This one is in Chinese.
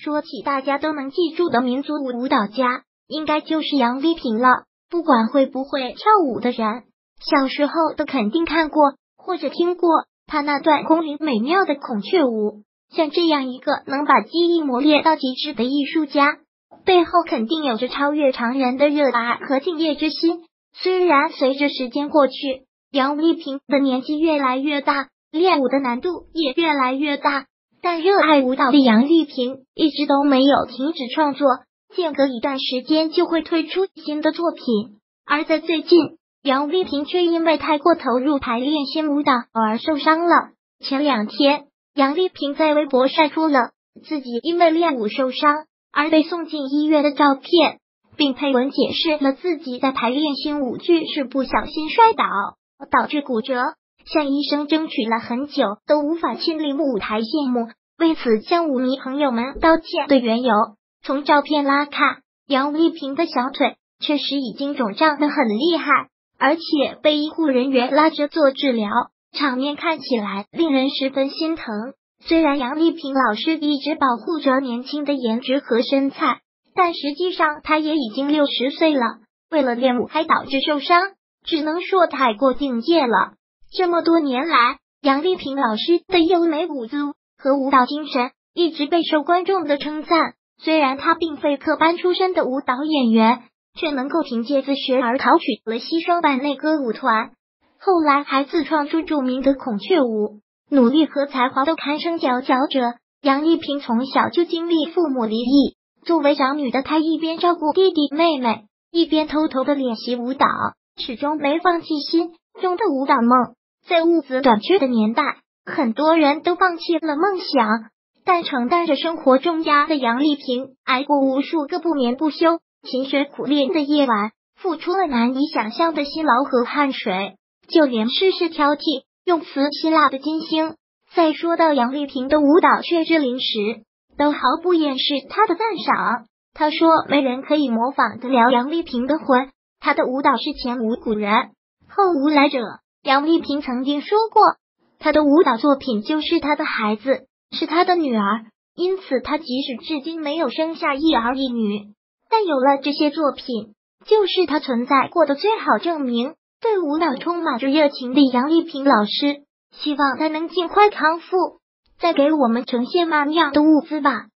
说起大家都能记住的民族舞蹈家，应该就是杨丽萍了。不管会不会跳舞的人，小时候都肯定看过或者听过她那段空灵美妙的孔雀舞。像这样一个能把技艺磨练到极致的艺术家，背后肯定有着超越常人的热爱和敬业之心。虽然随着时间过去，杨丽萍的年纪越来越大，练舞的难度也越来越大，但热爱舞蹈的杨丽萍一直都没有停止创作，间隔一段时间就会推出新的作品。而在最近，杨丽萍却因为太过投入排练新舞蹈而受伤了。前2天，杨丽萍在微博晒出了自己因为练舞受伤而被送进医院的照片，并配文解释了自己在排练新舞剧时不小心摔倒，导致骨折，向医生争取了很久都无法亲临舞台谢幕，为此向舞迷朋友们道歉的缘由。从照片拉看，杨丽萍的小腿确实已经肿胀得很厉害，而且被医护人员拉着做治疗，场面看起来令人十分心疼。虽然杨丽萍老师一直保护着年轻的颜值和身材，但实际上她也已经60岁了，为了练舞还导致受伤，只能说太过敬业了。这么多年来，杨丽萍老师的优美舞姿和舞蹈精神一直备受观众的称赞。虽然她并非科班出身的舞蹈演员，却能够凭借自学而考取了西双版内歌舞团，后来还自创出著名的孔雀舞，努力和才华都堪称佼佼者。杨丽萍从小就经历父母离异，作为长女的她一边照顾弟弟妹妹，一边偷偷的练习舞蹈，始终没放弃心中的舞蹈梦。在物资短缺的年代，很多人都放弃了梦想，但承担着生活重压的杨丽萍，挨过无数个不眠不休、勤学苦练的夜晚，付出了难以想象的辛劳和汗水，就连事事挑剔、用词辛辣的金星，在说到杨丽萍的舞蹈血之灵时，都毫不掩饰她的赞赏。他说没人可以模仿得了杨丽萍的魂，她的舞蹈是前无古人后无来者。杨丽萍曾经说过，她的舞蹈作品就是她的孩子，是她的女儿，因此她即使至今没有生下一儿一女，但有了这些作品，就是她存在过的最好证明。对舞蹈充满着热情的杨丽萍老师，希望她能尽快康复，再给我们呈现曼妙的舞姿吧。